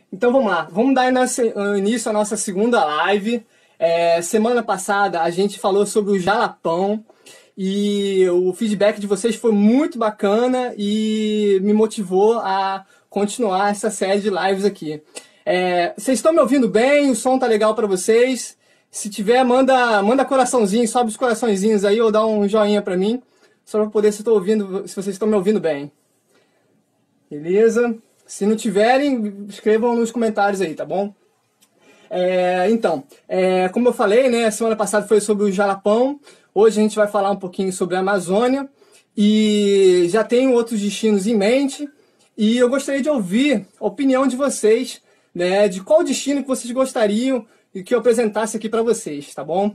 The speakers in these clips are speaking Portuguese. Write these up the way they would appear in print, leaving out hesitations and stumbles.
Então vamos lá, vamos dar início à nossa segunda live. Semana passada a gente falou sobre o Jalapão e o feedback de vocês foi muito bacana e me motivou a continuar essa série de lives aqui. Vocês estão me ouvindo bem? O som tá legal para vocês? Se tiver, manda coraçãozinho, sobe os coraçõezinhos aí ou dá um joinha para mim, só para poder se vocês estão me ouvindo bem. Beleza? Se não tiverem, escrevam nos comentários aí, tá bom? Como eu falei, né, a semana passada foi sobre o Jalapão, hoje a gente vai falar um pouquinho sobre a Amazônia e já tenho outros destinos em mente e eu gostaria de ouvir a opinião de vocês, né, de qual destino que vocês gostariam que eu apresentasse aqui para vocês, tá bom?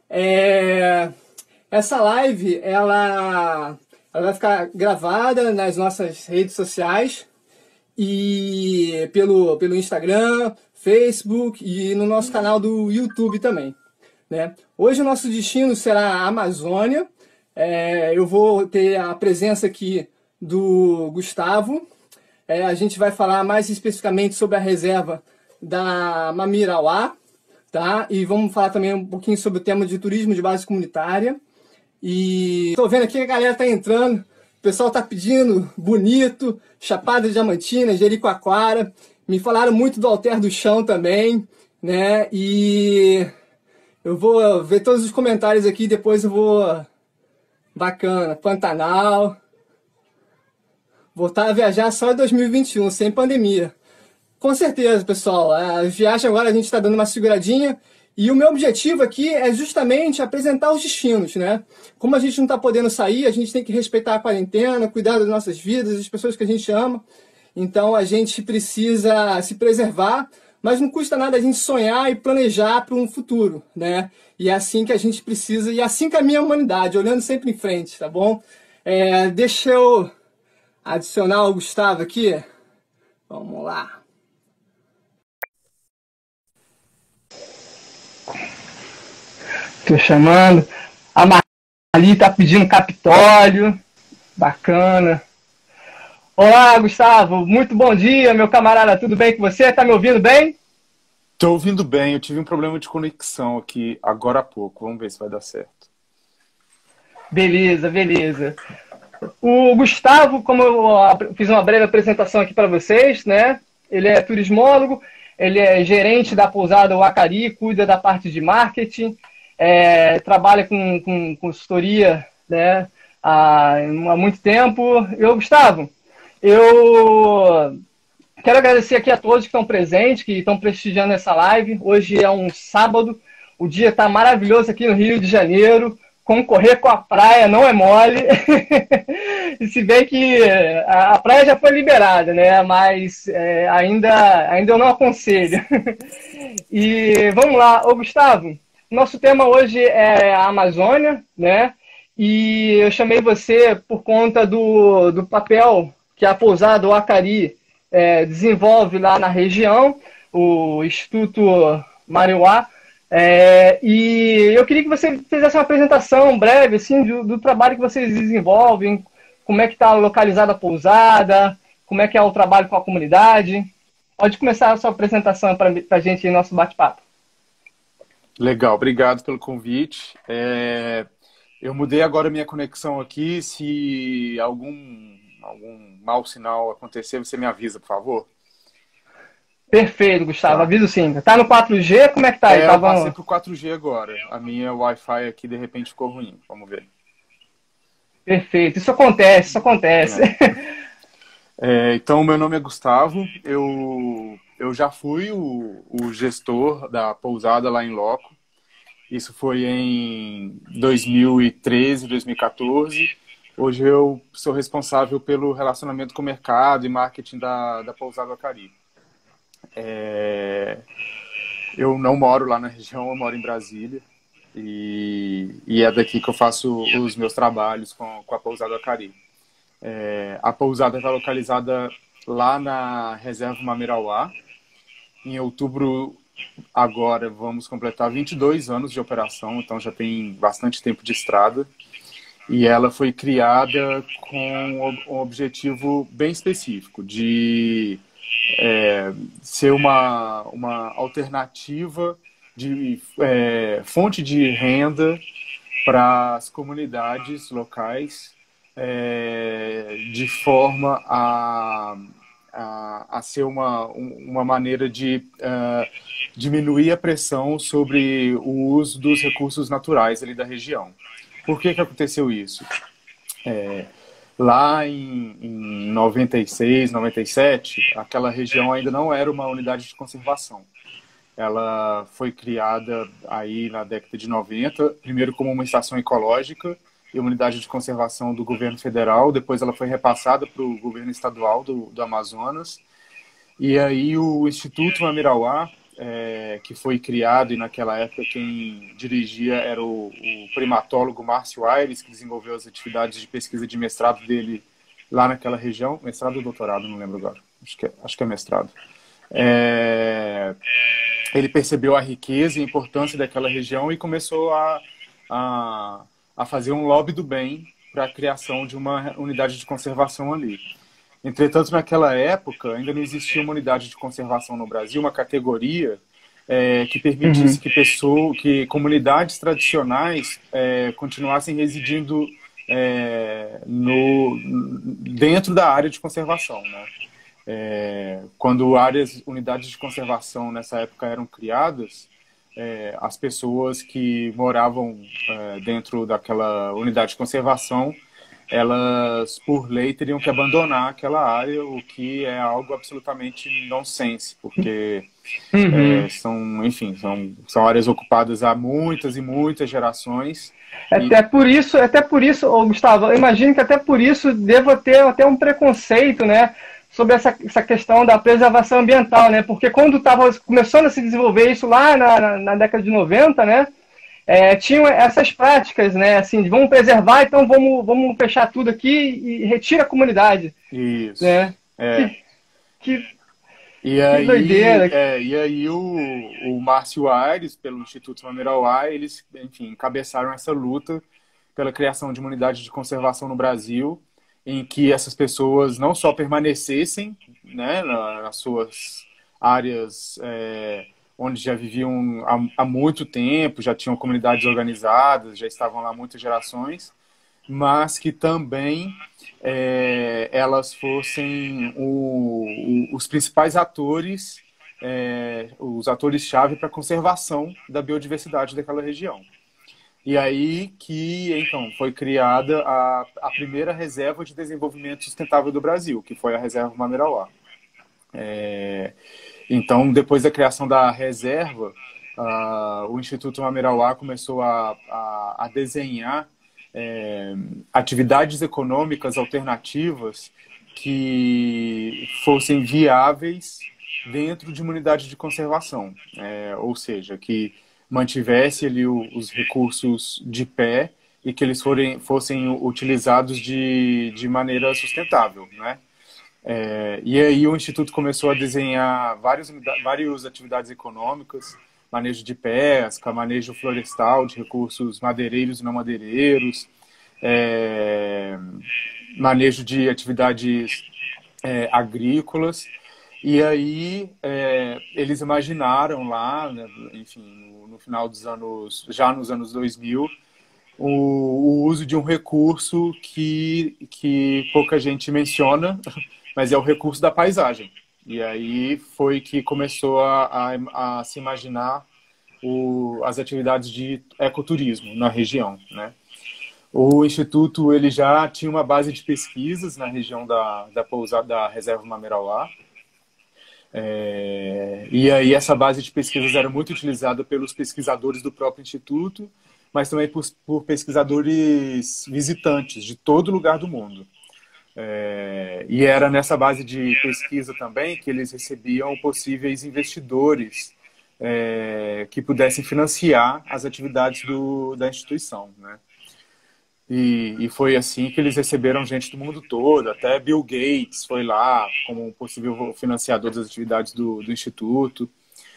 Essa live, ela vai ficar gravada nas nossas redes sociais e pelo Instagram, Facebook e no nosso canal do YouTube também, né? Hoje o nosso destino será a Amazônia. Eu vou ter a presença aqui do Gustavo. A gente vai falar mais especificamente sobre a reserva da Mamirauá, tá? E vamos falar também um pouquinho sobre o tema de turismo de base comunitária. E estou vendo aqui que a galera tá entrando. O pessoal tá pedindo Bonito, Chapada Diamantina, Jericoacoara. Me falaram muito do Alter do Chão também, né? E eu vou ver todos os comentários aqui, depois eu vou... Bacana, Pantanal. Voltar a viajar só em 2021, sem pandemia. Com certeza, pessoal. A viagem agora a gente está dando uma seguradinha. E o meu objetivo aqui é justamente apresentar os destinos, né? Como a gente não está podendo sair, a gente tem que respeitar a quarentena, cuidar das nossas vidas, das pessoas que a gente ama. Então a gente precisa se preservar, mas não custa nada a gente sonhar e planejar para um futuro, né? E é assim que a gente precisa, e é assim caminha a humanidade, olhando sempre em frente, tá bom? Deixa eu adicionar o Gustavo aqui. Vamos lá. Tô chamando. A Marli tá pedindo Capitólio. Bacana. Olá, Gustavo. Muito bom dia, meu camarada. Tudo bem com você? Tá me ouvindo bem? Tô ouvindo bem. Eu tive um problema de conexão aqui agora há pouco. Vamos ver se vai dar certo. Beleza, beleza. O Gustavo, como eu fiz uma breve apresentação aqui para vocês, né? Ele é turismólogo, ele é gerente da pousada Wacari, cuida da parte de marketing, trabalha com consultoria, né, há muito tempo. Gustavo, eu quero agradecer aqui a todos que estão presentes, que estão prestigiando essa live. Hoje é um sábado, o dia está maravilhoso aqui no Rio de Janeiro. Concorrer com a praia não é mole. E se bem que a praia já foi liberada, né? Mas ainda eu não aconselho. E vamos lá, Gustavo. Nosso tema hoje é a Amazônia, né? E eu chamei você por conta do papel que a pousada Wacari desenvolve lá na região, o Instituto Mariuá. E eu queria que você fizesse uma apresentação breve assim, do trabalho que vocês desenvolvem, como é que está localizada a pousada, como é que é o trabalho com a comunidade. Pode começar a sua apresentação para a gente em nosso bate-papo. Legal, obrigado pelo convite. Eu mudei agora minha conexão aqui. Se algum mau sinal acontecer, você me avisa, por favor. Perfeito, Gustavo. Tá. Aviso sim. Tá no 4G? Como é que tá aí? Eu passei pro 4G agora. A minha Wi-Fi aqui, de repente, ficou ruim. Vamos ver. Perfeito. Isso acontece, isso acontece. Então, meu nome é Gustavo. Eu já fui o gestor da pousada lá em loco. Isso foi em 2013, 2014. Hoje eu sou responsável pelo relacionamento com o mercado e marketing da pousada Wacari. Eu não moro lá na região, eu moro em Brasília. E é daqui que eu faço os meus trabalhos com a pousada Wacari. A pousada está localizada lá na reserva Mamirauá. Em outubro, agora, vamos completar 22 anos de operação, então já tem bastante tempo de estrada. E ela foi criada com um objetivo bem específico, de ser uma alternativa de fonte de renda para as comunidades locais, de forma a ser uma maneira de diminuir a pressão sobre o uso dos recursos naturais ali da região. Por que aconteceu isso? Lá em 96, 97, aquela região ainda não era uma unidade de conservação. Ela foi criada aí na década de 90, primeiro como uma estação ecológica e uma unidade de conservação do governo federal, depois ela foi repassada para o governo estadual do Amazonas. E aí o Instituto Mamirauá, que foi criado, e naquela época quem dirigia era o primatólogo Márcio Aires, que desenvolveu as atividades de pesquisa de mestrado dele lá naquela região, mestrado ou doutorado, não lembro agora, acho que é mestrado. Ele percebeu a riqueza e a importância daquela região e começou a fazer um lobby do bem para a criação de uma unidade de conservação ali. Entretanto, naquela época, ainda não existia uma unidade de conservação no Brasil, uma categoria que permitisse que comunidades tradicionais continuassem residindo dentro da área de conservação, né? Quando unidades de conservação nessa época eram criadas, as pessoas que moravam dentro daquela unidade de conservação, elas, por lei, teriam que abandonar aquela área, o que é algo absolutamente nonsense, porque são áreas ocupadas há muitas e muitas gerações. Até por isso, ô, Gustavo, eu imagino que até por isso deva ter até um preconceito, né, sobre essa questão da preservação ambiental, né? Porque quando estava começando a se desenvolver isso lá na década de 90, né? Tinham essas práticas, né? Assim, de vamos preservar, então vamos fechar tudo aqui e retira a comunidade. Isso. Né? Que aí, doideira. E aí o Márcio Aires, pelo Instituto Mamirauá, eles, enfim, encabeçaram essa luta pela criação de uma unidade de conservação no Brasil, em que essas pessoas não só permanecessem, né, nas suas áreas onde já viviam há muito tempo, já tinham comunidades organizadas, já estavam lá muitas gerações, mas que também elas fossem os principais atores, os atores-chave para a conservação da biodiversidade daquela região. E aí que, então, foi criada a primeira reserva de desenvolvimento sustentável do Brasil, que foi a Reserva Mamirauá. Então, depois da criação da reserva, o Instituto Mamirauá começou a desenhar atividades econômicas alternativas que fossem viáveis dentro de uma unidade de conservação, ou seja, que mantivesse ali os recursos de pé e que eles fossem utilizados de maneira sustentável, né? E aí o Instituto começou a desenhar várias atividades econômicas, manejo de pesca, manejo florestal de recursos madeireiros e não madeireiros, manejo de atividades agrícolas. E aí eles imaginaram lá, né, enfim, no final dos anos, já nos anos 2000, o uso de um recurso que pouca gente menciona, mas é o recurso da paisagem. E aí foi que começou a se imaginar as atividades de ecoturismo na região, né? O Instituto ele já tinha uma base de pesquisas na região da Reserva Mamirauá. E aí essa base de pesquisas era muito utilizada pelos pesquisadores do próprio Instituto, mas também por pesquisadores visitantes de todo lugar do mundo. E era nessa base de pesquisa também que eles recebiam possíveis investidores que pudessem financiar as atividades da instituição, né? E foi assim que eles receberam gente do mundo todo, até Bill Gates foi lá como um possível financiador das atividades do Instituto.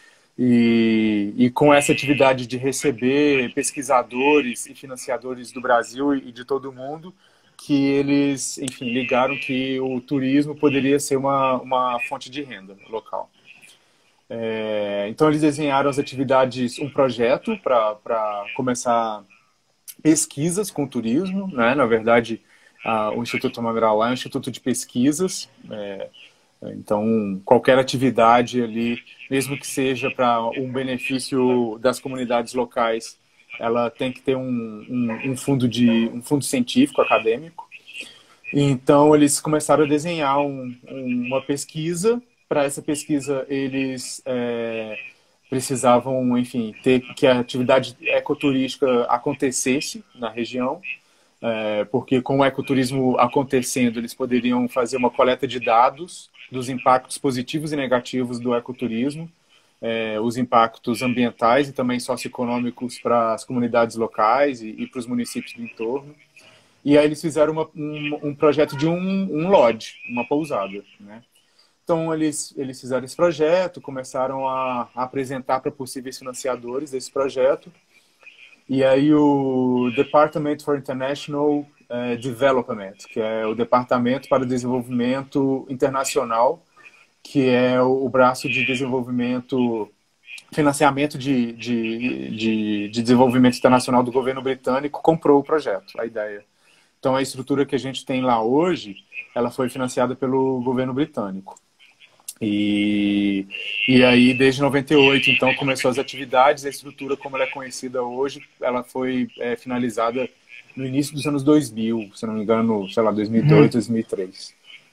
E com essa atividade de receber pesquisadores e financiadores do Brasil e de todo o mundo, que eles, enfim, ligaram que o turismo poderia ser uma fonte de renda local. Então, eles desenharam as atividades, um projeto para começar pesquisas com turismo, né? Na verdade, o Instituto Mangrauá é um instituto de pesquisas, então qualquer atividade ali, mesmo que seja para um benefício das comunidades locais, ela tem que ter um fundo científico acadêmico. Então eles começaram a desenhar uma pesquisa. Para essa pesquisa eles precisavam, enfim, ter que a atividade ecoturística acontecesse na região, porque com o ecoturismo acontecendo, eles poderiam fazer uma coleta de dados dos impactos positivos e negativos do ecoturismo, os impactos ambientais e também socioeconômicos para as comunidades locais e para os municípios do entorno. E aí eles fizeram um projeto de um lodge, uma pousada, né? Então, eles fizeram esse projeto, começaram a apresentar para possíveis financiadores desse projeto. E aí o Department for International Development, que é o Departamento para o Desenvolvimento Internacional, que é o braço de desenvolvimento, financiamento de desenvolvimento internacional do governo britânico, comprou o projeto, a ideia. Então, a estrutura que a gente tem lá hoje, ela foi financiada pelo governo britânico. E aí, desde 98, então, começou as atividades. A estrutura, como ela é conhecida hoje, ela foi finalizada no início dos anos 2000, se não me engano, sei lá, 2002, 2003.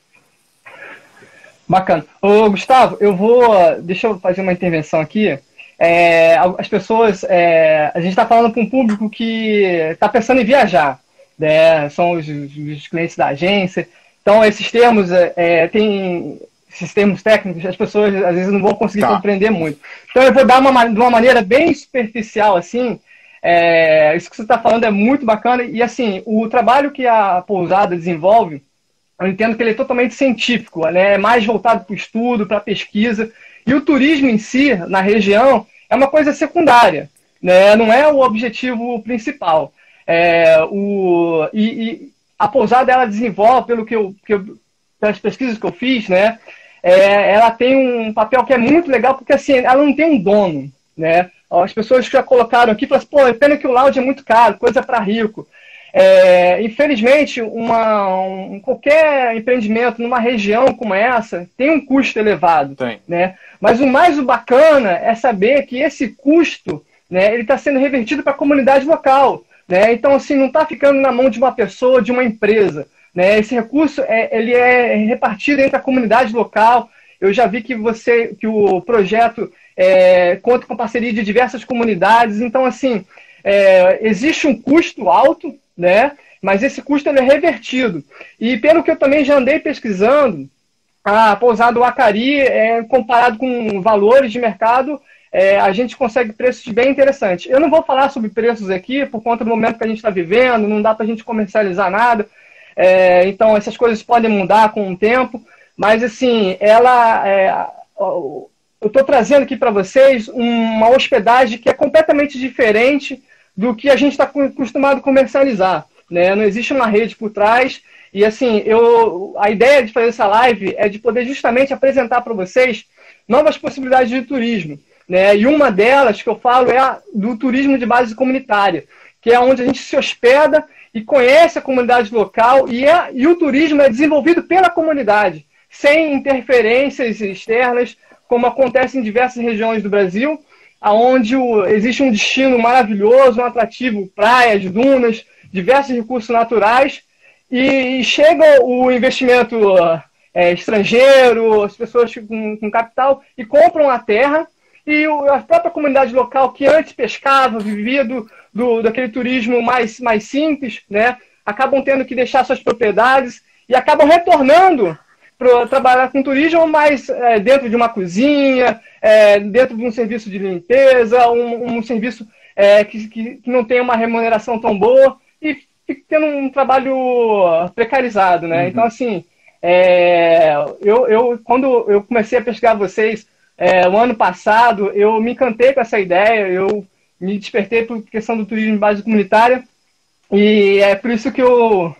Bacana. Ô, Gustavo, deixa eu fazer uma intervenção aqui. As pessoas, a gente está falando para um público que está pensando em viajar, né? São os clientes da agência. Então, esses termos, esses termos técnicos, as pessoas às vezes não vão conseguir compreender muito. Então, eu vou dar de uma maneira bem superficial, assim. Isso que você está falando é muito bacana. E, assim, o trabalho que a pousada desenvolve, eu entendo que ele é totalmente científico, né? É mais voltado para o estudo, para a pesquisa. E o turismo em si, na região, é uma coisa secundária, né? Não é o objetivo principal. A pousada, ela desenvolve, pelas pesquisas que eu fiz, né? Ela tem um papel que é muito legal, porque assim, ela não tem um dono, né? As pessoas que já colocaram aqui falam assim, pô, é pena que o lounge é muito caro, coisa para rico. Infelizmente, qualquer empreendimento numa região como essa tem um custo elevado, né? Mas o mais bacana é saber que esse custo, né, ele está sendo revertido para a comunidade local, né? Então, assim, não está ficando na mão de uma pessoa, de uma empresa, né? Esse recurso ele é repartido entre a comunidade local. Eu já vi que o projeto conta com parceria de diversas comunidades. Então, assim, existe um custo alto, né? Mas esse custo ele é revertido. E pelo que eu também já andei pesquisando, a pousada do Acari, comparado com valores de mercado, a gente consegue preços bem interessantes. Eu não vou falar sobre preços aqui, por conta do momento que a gente está vivendo, não dá para a gente comercializar nada. Então, essas coisas podem mudar com o tempo. Mas, assim, eu estou trazendo aqui para vocês uma hospedagem que é completamente diferente do que a gente está acostumado a comercializar, né? Não existe uma rede por trás. E, assim, a ideia de fazer essa live é de poder justamente apresentar para vocês novas possibilidades de turismo, né? E uma delas que eu falo é do turismo de base comunitária, que é onde a gente se hospeda e conhece a comunidade local e o turismo é desenvolvido pela comunidade, sem interferências externas, como acontece em diversas regiões do Brasil, onde existe um destino maravilhoso, um atrativo, praias, dunas, diversos recursos naturais, e chega o investimento estrangeiro, as pessoas com capital, e compram a terra, e a própria comunidade local, que antes pescava, vivia daquele turismo mais simples, né, acabam tendo que deixar suas propriedades e acabam retornando para trabalhar com turismo, mas dentro de uma cozinha, dentro de um serviço de limpeza, um serviço que não tem uma remuneração tão boa e fica tendo um trabalho precarizado, né? Uhum. Então, assim, quando eu comecei a pesquisar vocês o ano passado, eu me encantei com essa ideia, eu me despertei por questão do turismo de base comunitária, e é por isso que eu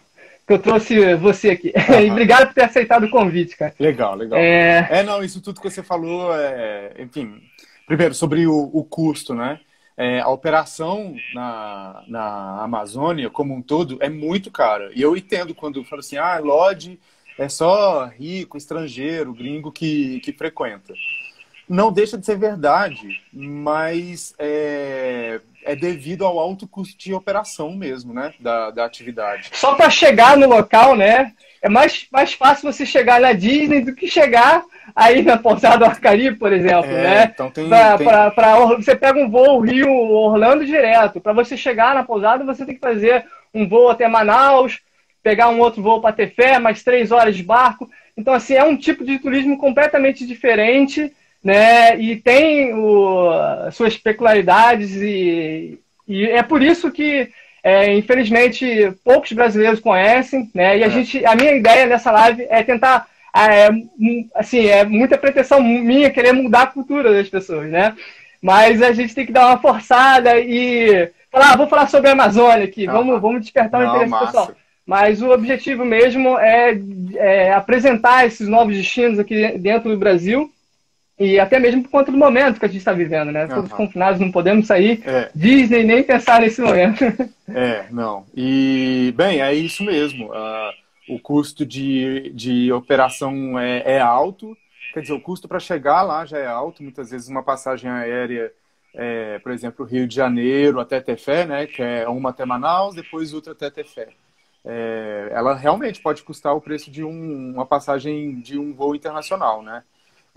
que eu trouxe você aqui. E obrigado por ter aceitado o convite, cara. Legal, legal. Não, isso tudo que você falou, enfim, primeiro, sobre o custo, né? A operação na Amazônia, como um todo, é muito cara. E eu entendo quando falo assim, lodge é só rico, estrangeiro, gringo que frequenta. Não deixa de ser verdade, mas é devido ao alto custo de operação mesmo, né, da atividade. Só para chegar no local, né, é mais fácil você chegar na Disney do que chegar aí na Pousada do Arcari, por exemplo, né? Então você pega um voo Rio-Orlando direto. Para você chegar na pousada, você tem que fazer um voo até Manaus, pegar um outro voo para Tefé, mais 3 horas de barco. Então, assim, é um tipo de turismo completamente diferente, né? E tem suas peculiaridades e é por isso que, infelizmente, poucos brasileiros conhecem, né? E a minha ideia nessa live é tentar, assim, é muita pretensão minha querer mudar a cultura das pessoas, né? Mas a gente tem que dar uma forçada e falar, vou falar sobre a Amazônia aqui, vamos despertar o interesse pessoal. Mas o objetivo mesmo é apresentar esses novos destinos aqui dentro do Brasil. E até mesmo por conta do momento que a gente está vivendo, né? Todos confinados, não podemos sair. Disney nem pensar nesse momento. Não. E, bem, é isso mesmo. O custo de operação é alto. Quer dizer, o custo para chegar lá já é alto. Muitas vezes uma passagem aérea, por exemplo, Rio de Janeiro até Tefé, né? Que é uma até Manaus, depois outra até Tefé. Ela realmente pode custar o preço de uma passagem de um voo internacional, né?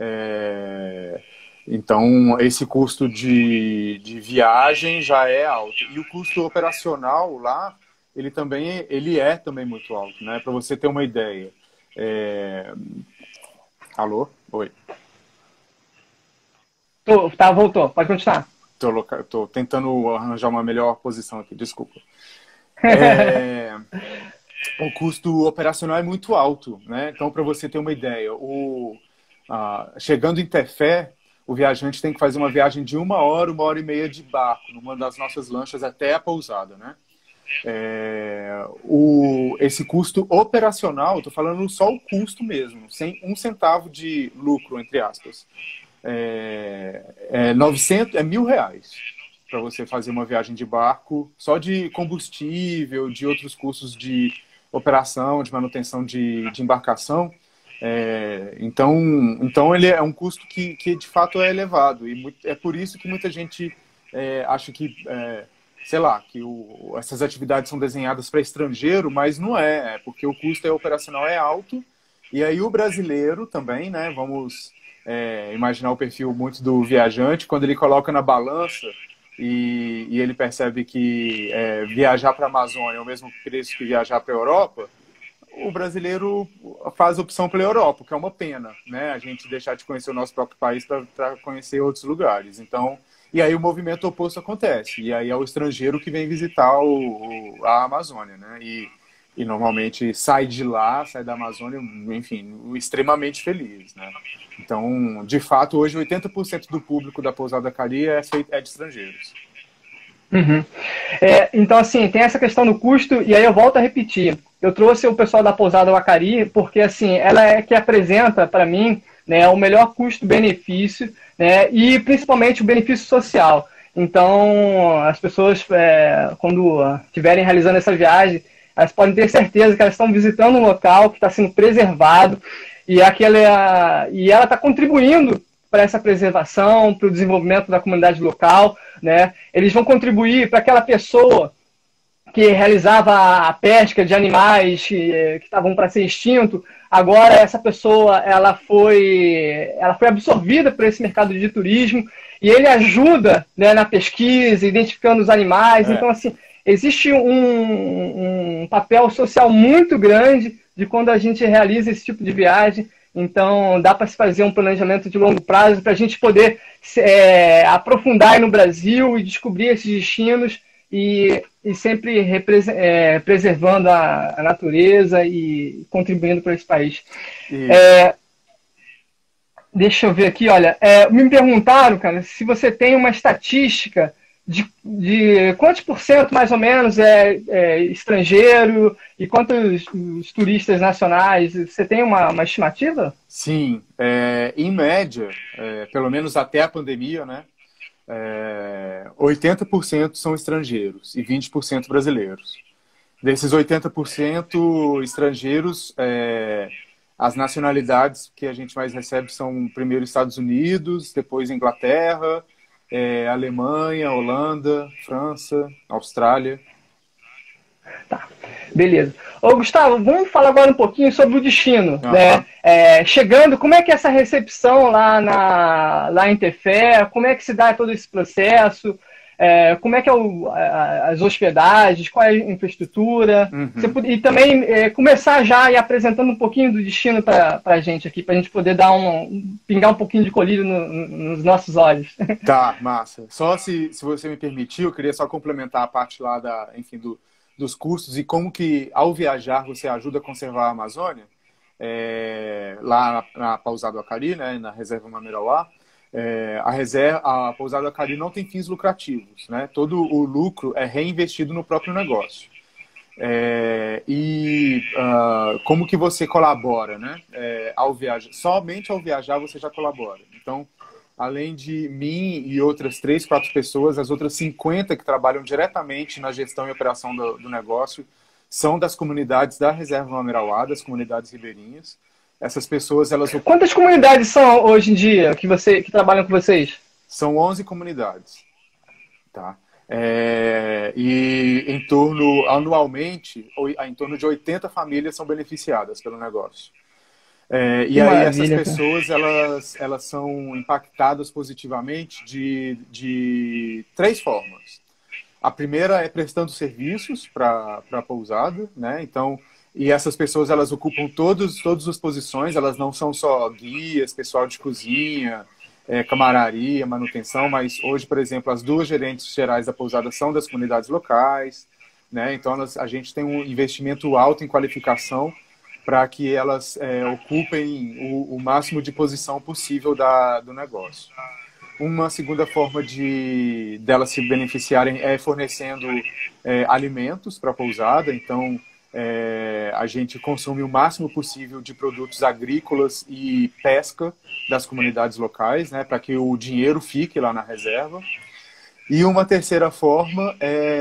Então, esse custo de viagem já é alto. E o custo operacional lá, ele é também muito alto, né? Para você ter uma ideia. Alô? Oi. Voltou. Pode continuar. Tô tentando arranjar uma melhor posição aqui, desculpa. O custo operacional é muito alto, né? Então, para você ter uma ideia, chegando em Tefé, o viajante tem que fazer uma viagem de 1 hora, 1h30 de barco, numa das nossas lanchas até a pousada, né? Esse custo operacional, estou falando só o custo mesmo, sem 1 centavo de lucro, entre aspas. R$1.000 para você fazer uma viagem de barco, só de combustível, de outros custos de operação, de manutenção de embarcação. Então ele é um custo que de fato é elevado, e é por isso que muita gente acha que, sei lá, que essas atividades são desenhadas para estrangeiro, mas não é porque o custo operacional é alto, e aí o brasileiro também, né, vamos imaginar o perfil muito do viajante, quando ele coloca na balança e ele percebe que viajar para a Amazônia é o mesmo preço que viajar para a Europa, o brasileiro faz opção pela Europa, que é uma pena, né? A gente deixar de conhecer o nosso próprio país para conhecer outros lugares. Então, e aí o movimento oposto acontece. E aí é o estrangeiro que vem visitar a Amazônia, né? E normalmente sai da Amazônia, enfim, extremamente feliz, né? Então, de fato, hoje 80% do público da Pousada Acari é de estrangeiros. Uhum. Então, assim, tem essa questão do custo, e aí eu volto a repetir. Eu trouxe o pessoal da Pousada Acari porque, assim, ela é que apresenta, para mim, né, o melhor custo-benefício, né, e principalmente o benefício social. Então, as pessoas, quando estiverem realizando essa viagem, elas podem ter certeza que elas estão visitando um local que está sendo preservado, e ela está contribuindo para essa preservação, para o desenvolvimento da comunidade local, né? Eles vão contribuir para aquela pessoa que realizava a pesca de animais que estavam para ser extinto. Agora essa pessoa ela foi absorvida por esse mercado de turismo, e ele ajuda, né, na pesquisa, identificando os animais. Então, assim, existe um papel social muito grande de quando a gente realiza esse tipo de viagem. Então, dá para se fazer um planejamento de longo prazo para a gente poder aprofundar aí no Brasil e descobrir esses destinos e sempre preservando a natureza e contribuindo para esse país. Deixa eu ver aqui, olha, me perguntaram, cara, se você tem uma estatística de quantos por cento, mais ou menos, é estrangeiro e quantos os turistas nacionais? Você tem uma estimativa? Sim, em média, pelo menos até a pandemia, né, 80% são estrangeiros e 20% brasileiros. Desses 80% estrangeiros, as nacionalidades que a gente mais recebe são primeiro Estados Unidos, depois Inglaterra, Alemanha, Holanda, França, Austrália. Tá, beleza. Ô, Gustavo, vamos falar agora um pouquinho sobre o destino, Aham. né? Chegando, como é que é essa recepção lá em Tefé? Como é que se dá todo esse processo? Como é que as hospedagens? Qual é a infraestrutura? Uhum. E também começar já e apresentando um pouquinho do destino para a gente aqui, para a gente poder pingar um pouquinho de colírio nos nossos olhos. Tá, massa. Só se você me permitir, eu queria só complementar a parte lá enfim, dos custos e como que, ao viajar, você ajuda a conservar a Amazônia. Lá na Pousada do Acari, né, na Reserva Mamirauá, a Pousada do Acari não tem fins lucrativos, né? Todo o lucro é reinvestido no próprio negócio. Como que você colabora, né? Ao viajar, somente ao viajar você já colabora. Então, além de mim e outras 3, 4 pessoas, as outras 50 que trabalham diretamente na gestão e operação do negócio são das comunidades da Reserva Mamirauá, das comunidades ribeirinhas. Essas pessoas, elas Quantas comunidades são hoje em dia que trabalham com vocês? são 11 comunidades, tá? E anualmente, em torno de 80 famílias são beneficiadas pelo negócio. Que E aí essas maravilha, cara. pessoas, elas são impactadas positivamente de 3 formas. A primeira é prestando serviços para a pousada, né? Então, e essas pessoas, elas ocupam todas as posições, elas não são só guias, pessoal de cozinha, camararia, manutenção, mas hoje, por exemplo, as 2 gerentes gerais da pousada são das comunidades locais, né? Então, a gente tem um investimento alto em qualificação para que elas ocupem o máximo de posição possível do negócio. Uma segunda forma delas se beneficiarem é fornecendo alimentos para a pousada. Então, a gente consome o máximo possível de produtos agrícolas e pesca das comunidades locais, né, para que o dinheiro fique lá na reserva. E uma terceira forma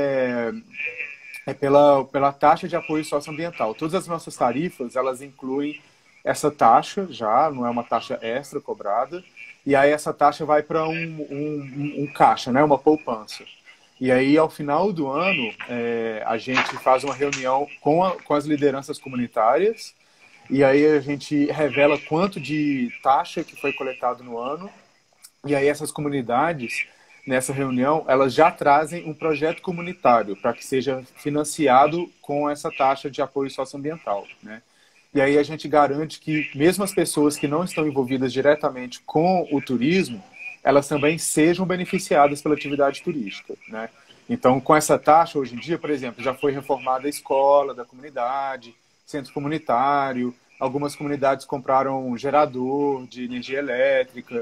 é pela taxa de apoio socioambiental. Todas as nossas tarifas, elas incluem essa taxa já, não é uma taxa extra cobrada, e aí essa taxa vai para um caixa, né, uma poupança. E aí, ao final do ano, a gente faz uma reunião com as lideranças comunitárias, e aí a gente revela quanto de taxa que foi coletado no ano, e aí essas comunidades, nessa reunião, elas já trazem um projeto comunitário para que seja financiado com essa taxa de apoio socioambiental, né? E aí a gente garante que mesmo as pessoas que não estão envolvidas diretamente com o turismo, elas também sejam beneficiadas pela atividade turística, né? Então, com essa taxa, hoje em dia, por exemplo, já foi reformada a escola da comunidade, centro comunitário, algumas comunidades compraram um gerador de energia elétrica,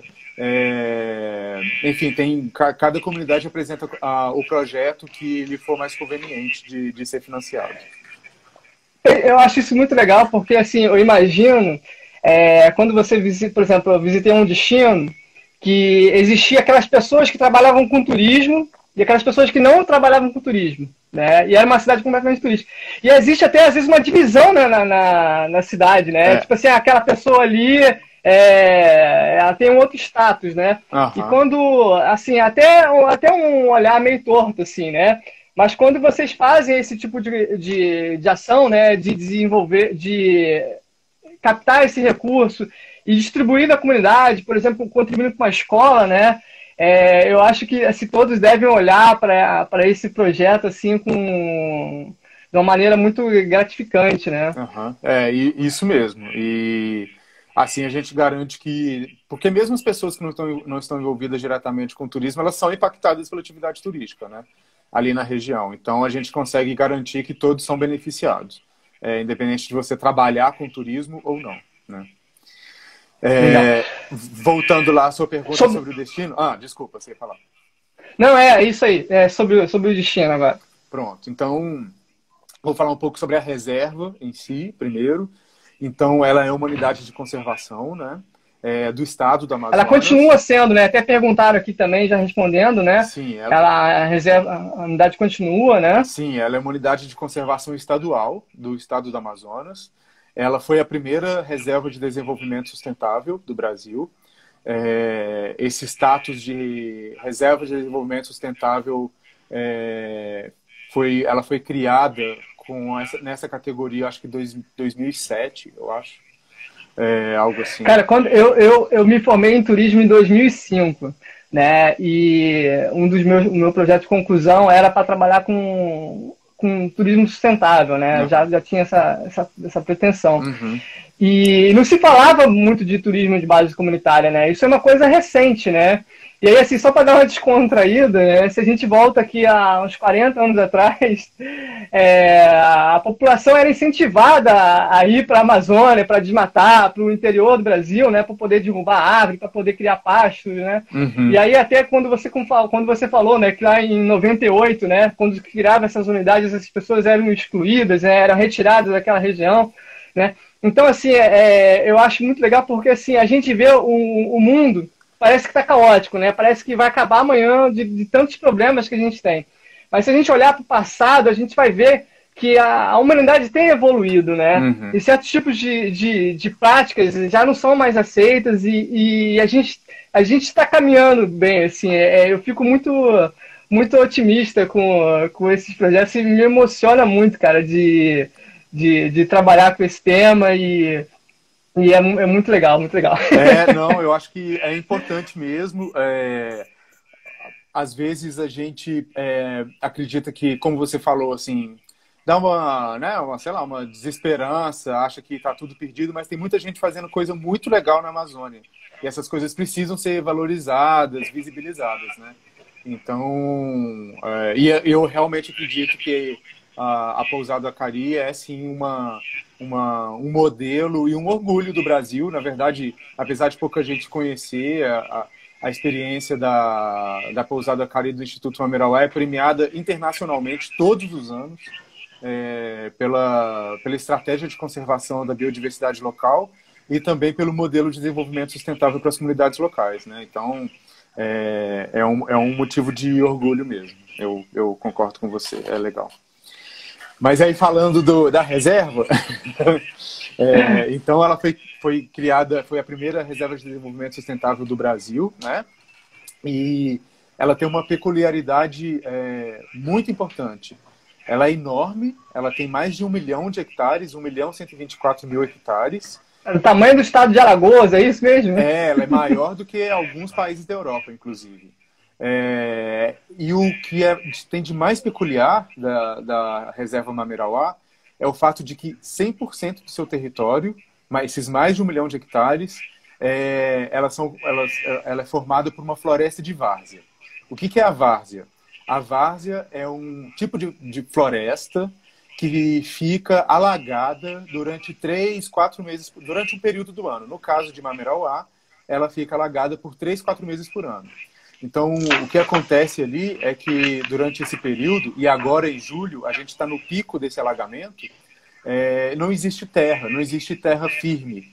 enfim, cada comunidade apresenta o projeto que lhe for mais conveniente de ser financiado. Eu acho isso muito legal, porque assim, eu imagino, quando você visita, por exemplo, eu visitei um destino que existia aquelas pessoas que trabalhavam com turismo e aquelas pessoas que não trabalhavam com turismo, né? E era uma cidade completamente turística. E existe até, às vezes, uma divisão, né, na cidade, né? Tipo assim, aquela pessoa ali, ela tem um outro status, né? E Aham. quando, assim, até um olhar meio torto, assim, né? Mas quando vocês fazem esse tipo de ação, né, de desenvolver, de captar esse recurso e distribuir na comunidade, por exemplo, contribuindo com uma escola, né, eu acho que assim, todos devem olhar para esse projeto assim de uma maneira muito gratificante, né? Aham. Isso mesmo. E assim a gente garante que, porque mesmo as pessoas que não estão envolvidas diretamente com o turismo, elas são impactadas pela atividade turística, né? Ali na região. Então a gente consegue garantir que todos são beneficiados, independente de você trabalhar com turismo ou não, né? Legal. Voltando lá à sua pergunta Sobre, sobre o destino. Desculpa, você ia falar. Não, é isso aí. É sobre o destino agora. Pronto. Então, vou falar um pouco sobre a reserva em si, primeiro. Então, ela é uma unidade de conservação, né? Do estado do Ela Amazonas. continua sendo, né? Até perguntaram aqui também, já respondendo, né? Sim, A unidade continua, né? sim, ela é uma unidade de conservação estadual do estado do Amazonas. Ela foi a primeira reserva de desenvolvimento sustentável do Brasil. Esse status de reserva de desenvolvimento sustentável ela foi criada nessa categoria, acho que 2007, eu acho. Algo assim. Cara, quando eu me formei em turismo em 2005, né? E o meu projeto de conclusão era para trabalhar com turismo sustentável, né? Uhum. Já tinha essa pretensão. Uhum. E não se falava muito de turismo de base comunitária, né? Isso é uma coisa recente, né? E aí, assim, só para dar uma descontraída, né? Se a gente volta aqui a uns 40 anos atrás, a população era incentivada a ir para a Amazônia, para desmatar, para o interior do Brasil, né? Para poder derrubar árvore, para poder criar pastos, né? Uhum. E aí, até quando você falou, né? Que lá em 98, né? Quando criava essas unidades, essas pessoas eram excluídas, né, eram retiradas daquela região, né? Então, assim, eu acho muito legal porque, assim, a gente vê o mundo, parece que está caótico, né? Parece que vai acabar amanhã de tantos problemas que a gente tem. Mas se a gente olhar para o passado, a gente vai ver que a humanidade tem evoluído, né? Uhum. E certos tipos de práticas já não são mais aceitas e a gente está caminhando bem, assim. Eu fico muito otimista com esses projetos e me emociona muito, cara, de trabalhar com esse tema e é muito legal, muito legal. Não, eu acho que é importante mesmo. Às vezes a gente acredita que, como você falou, assim, dá sei lá, uma desesperança, acha que está tudo perdido, mas tem muita gente fazendo coisa muito legal na Amazônia. E essas coisas precisam ser valorizadas, visibilizadas, né? Então, eu realmente acredito que a Pousada Acari é, sim, um modelo e um orgulho do Brasil. Na verdade, apesar de pouca gente conhecer, a experiência da Pousada Acari do Instituto Mamirauá é premiada internacionalmente todos os anos pela estratégia de conservação da biodiversidade local e também pelo modelo de desenvolvimento sustentável para as comunidades locais, né? Então, é um motivo de orgulho mesmo. Eu concordo com você, é legal. Mas aí, falando da reserva, então ela foi criada, foi a primeira reserva de desenvolvimento sustentável do Brasil, né? E ela tem uma peculiaridade muito importante. Ela é enorme, ela tem mais de 1 milhão de hectares, 1.124.000 hectares. É do tamanho do estado de Alagoas, é isso mesmo? Ela é maior do que alguns países da Europa, inclusive. E o que tem de mais peculiar da Reserva Mamirauá é o fato de que 100% do seu território, esses mais de 1 milhão de hectares, ela é formada por uma floresta de várzea. O que é a várzea? A várzea é um tipo de floresta que fica alagada durante 3, 4 meses, durante um período do ano. No caso de Mamirauá, ela fica alagada por 3, 4 meses por ano. Então, o que acontece ali é que durante esse período, e agora em julho, a gente está no pico desse alagamento, não existe terra firme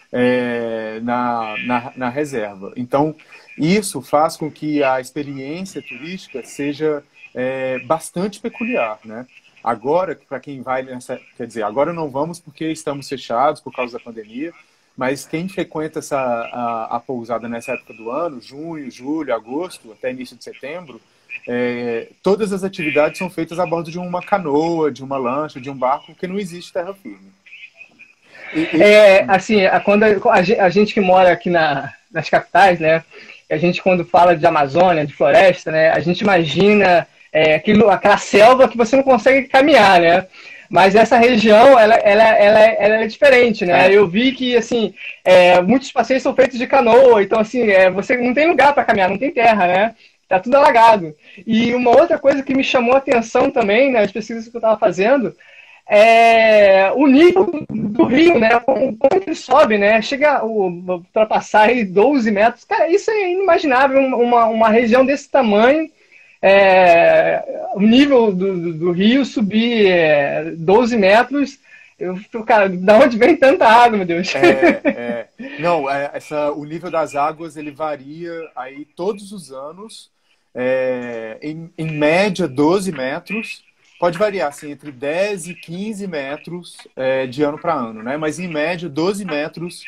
na reserva. Então, isso faz com que a experiência turística seja bastante peculiar, né? Agora, para quem vai agora não vamos porque estamos fechados por causa da pandemia, mas quem frequenta a pousada nessa época do ano, junho, julho, agosto, até início de setembro, todas as atividades são feitas a bordo de uma canoa, de uma lancha, de um barco, porque não existe terra firme. Assim, quando a gente que mora aqui nas capitais, né, a gente quando fala de Amazônia, de floresta, né, a gente imagina aquela selva que você não consegue caminhar, né? Mas essa região, ela é diferente, né? Eu vi que, assim, muitos passeios são feitos de canoa, então, assim, você não tem lugar para caminhar, não tem terra, né? Tá tudo alagado. E uma outra coisa que me chamou a atenção também, né, nas pesquisas que eu estava fazendo, o nível do rio, né? Como ele sobe, né? Chega a ultrapassar aí 12 metros. Cara, isso é inimaginável, uma região desse tamanho, o nível do rio subir 12 metros. Eu fico, cara, da onde vem tanta água, meu Deus? Não, o nível das águas ele varia aí todos os anos, em média 12 metros. Pode variar assim, entre 10 e 15 metros de ano para ano, né? Mas em média 12 metros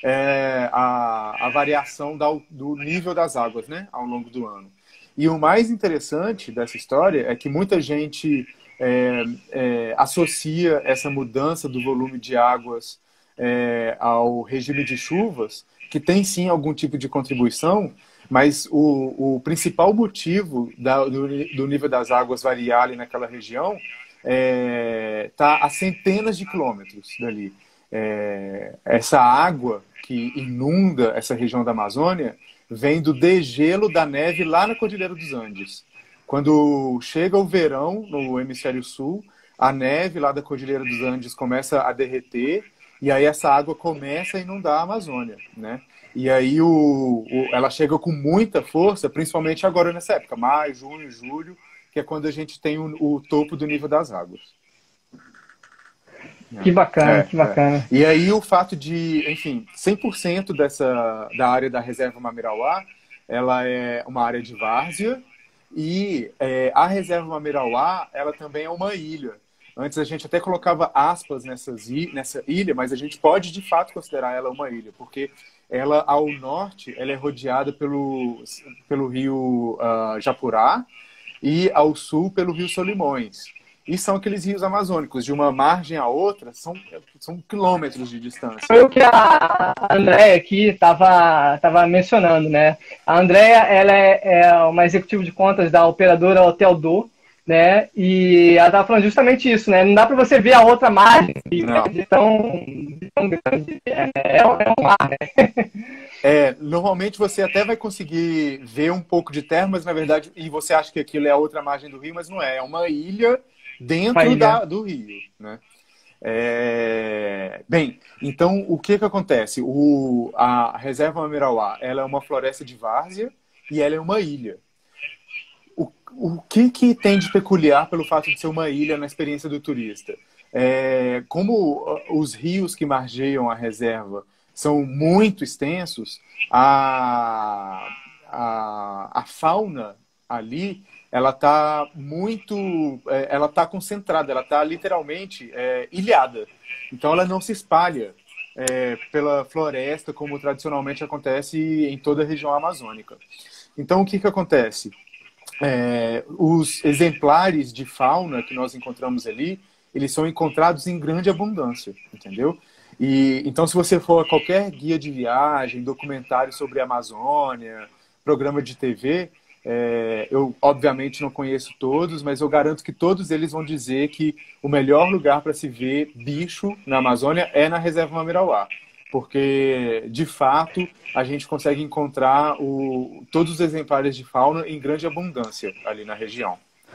a variação do nível das águas, né? Ao longo do ano. E o mais interessante dessa história é que muita gente associa essa mudança do volume de águas ao regime de chuvas, que tem sim algum tipo de contribuição, mas o principal motivo do nível das águas variar ali naquela região está a centenas de quilômetros dali. Essa água que inunda essa região da Amazônia vem do degelo da neve lá na Cordilheira dos Andes. Quando chega o verão no hemisfério sul, a neve lá da Cordilheira dos Andes começa a derreter e aí essa água começa a inundar a Amazônia, né? E aí ela chega com muita força, principalmente agora nessa época, maio, junho, julho, que é quando a gente tem o topo do nível das águas. Que bacana, que bacana. E aí o fato de, enfim, 100% da área da reserva Mamirauá, ela é uma área de várzea e a reserva Mamirauá, ela também é uma ilha. Antes a gente até colocava aspas nessa ilha, mas a gente pode de fato considerar ela uma ilha, porque ela ao norte ela é rodeada pelo rio Japurá e ao sul pelo rio Solimões. E são aqueles rios amazônicos, de uma margem à outra, são quilômetros de distância. Foi o que a Andréia aqui estava mencionando, né? A Andréia, ela é uma executiva de contas da operadora Hotel Do, né? E ela estava falando justamente isso, né? Não dá para você ver a outra margem de tão grande. É um mar, né? Normalmente você até vai conseguir ver um pouco de terra, mas na verdade, e você acha que aquilo é a outra margem do rio, mas não é. É uma ilha dentro do rio, né? Bem, então o que acontece? A reserva Mamirauá, ela é uma floresta de várzea e ela é uma ilha. O que tem de peculiar pelo fato de ser uma ilha na experiência do turista? Como os rios que margeiam a reserva são muito extensos, a fauna ali ela está concentrada, ela está literalmente ilhada. Então ela não se espalha pela floresta como tradicionalmente acontece em toda a região amazônica. Então o que acontece? Os exemplares de fauna que nós encontramos ali, eles são encontrados em grande abundância, entendeu? Então, se você for a qualquer guia de viagem, documentário sobre a Amazônia, programa de TV, eu obviamente não conheço todos, mas eu garanto que todos eles vão dizer que o melhor lugar para se ver bicho na Amazônia é na reserva Mamirauá. Porque, de fato, a gente consegue encontrar todos os exemplares de fauna em grande abundância ali na região.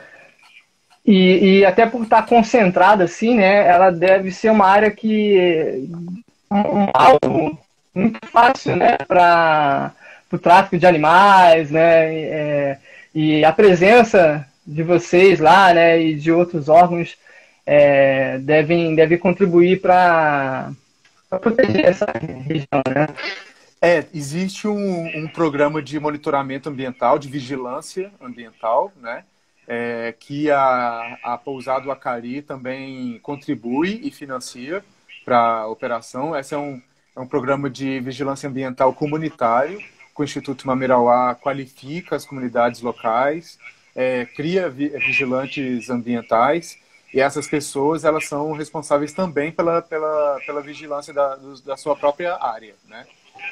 E até por estar concentrada assim, né, ela deve ser uma área que um alvo muito fácil, né, para o tráfico de animais, né, e a presença de vocês lá, né, e de outros órgãos deve contribuir para proteger essa região, né? Existe um programa de monitoramento ambiental, de vigilância ambiental, né? Que a Pousada Acari também contribui e financia para a operação. Esse é um programa de vigilância ambiental comunitário, que o Instituto Mamirauá qualifica as comunidades locais, cria vigilantes ambientais, e essas pessoas elas são responsáveis também pela vigilância da sua própria área, né?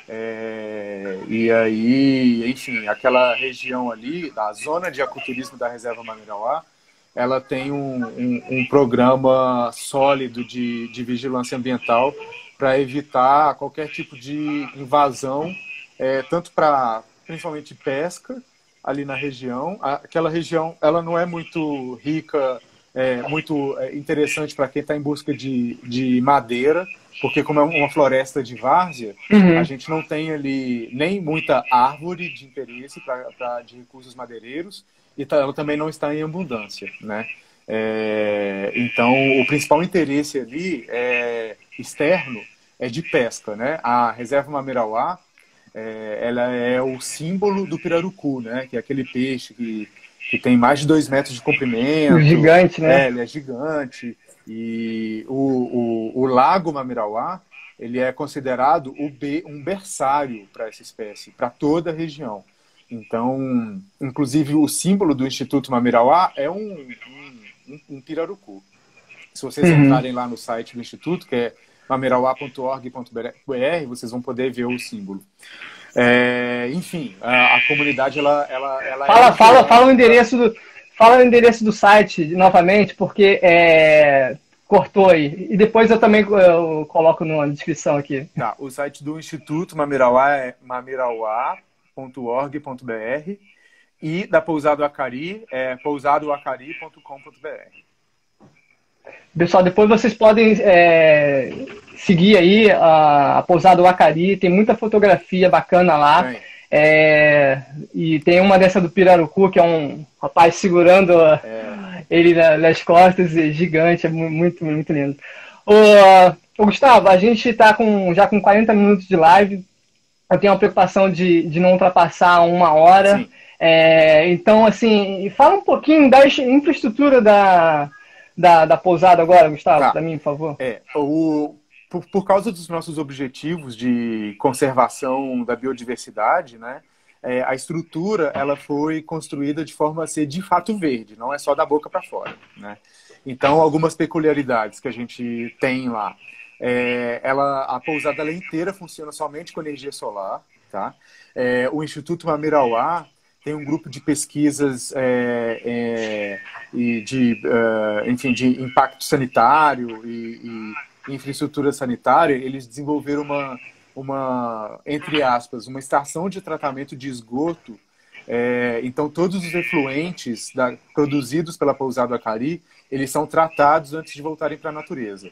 E aí, enfim, aquela região ali, da zona de ecoturismo da Reserva Mamirauá, ela tem um programa sólido de vigilância ambiental para evitar qualquer tipo de invasão, tanto para, principalmente, pesca ali na região. Aquela região, ela não é muito rica muito interessante para quem está em busca de madeira, porque como é uma floresta de várzea, a gente não tem ali nem muita árvore de interesse de recursos madeireiros, e ela também não está em abundância, né? Então, o principal interesse ali externo é de pesca, né? A reserva Mamirauá, ela é o símbolo do pirarucu, né? Que é aquele peixe que tem mais de 2 metros de comprimento. Gigante, né? Ele é gigante. E o lago Mamirauá, ele é considerado um berçário para essa espécie, para toda a região. Então, inclusive, o símbolo do Instituto Mamirauá é um pirarucu. Se vocês entrarem lá no site do Instituto, que é mamirauá.org.br, vocês vão poder ver o símbolo. Enfim, a comunidade, ela fala o endereço do site novamente, porque cortou aí. E depois eu também coloco na descrição aqui. Tá, o site do Instituto Mamirauá é mamirauá.org.br e da Pousada Acari é pousadoacari.com.br. Pessoal, depois vocês podem seguir aí a Pousada do Acari, tem muita fotografia bacana lá. E tem uma dessa do pirarucu, que é um rapaz segurando ele nas costas, gigante, é muito, muito lindo. Ô, Gustavo, a gente está já com 40 minutos de live, eu tenho a preocupação de não ultrapassar 1 hora. Então, assim, fala um pouquinho da infraestrutura da pousada agora, Gustavo, para mim, por favor. Por causa dos nossos objetivos de conservação da biodiversidade, né, a estrutura ela foi construída de forma a ser de fato verde, não é só da boca para fora, né? Então, algumas peculiaridades que a gente tem lá. A pousada ela inteira funciona somente com energia solar, tá? O Instituto Mamirauá tem um grupo de pesquisas enfim, de impacto sanitário e infraestrutura sanitária. Eles desenvolveram entre aspas, uma estação de tratamento de esgoto. Então, todos os efluentes produzidos pela Pousada Acari, eles são tratados antes de voltarem para a natureza.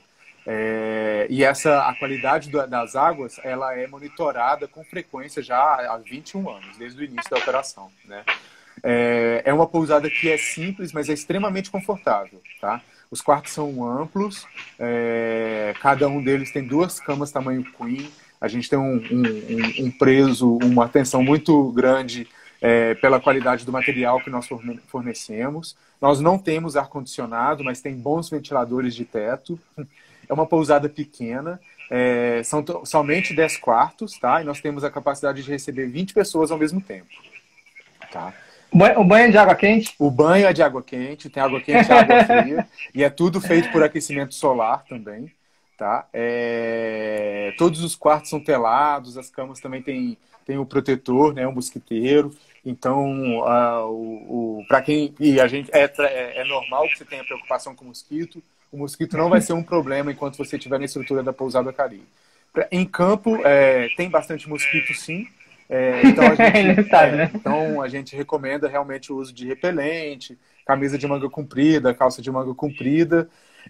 E a qualidade das águas, ela é monitorada com frequência já há 21 anos, desde o início da operação, né? É uma pousada que é simples, mas é extremamente confortável, tá? Os quartos são amplos, cada um deles tem 2 camas tamanho queen. A gente tem um preço, uma atenção muito grande pela qualidade do material que nós fornecemos. Nós não temos ar-condicionado, mas tem bons ventiladores de teto. É uma pousada pequena, são somente 10 quartos, tá? E nós temos a capacidade de receber 20 pessoas ao mesmo tempo, tá? O banho é de água quente? O banho é de água quente, tem água quente e água fria, e é tudo feito por aquecimento solar também, tá? Todos os quartos são telados, as camas também tem o protetor, né, um mosquiteiro. Então, para quem... E a gente, é normal que você tenha preocupação com mosquito. O mosquito não vai ser um problema enquanto você estiver na estrutura da Pousada Acari. Em campo, tem bastante mosquito, sim. Então, a gente recomenda realmente o uso de repelente, camisa de manga comprida, calça de manga comprida.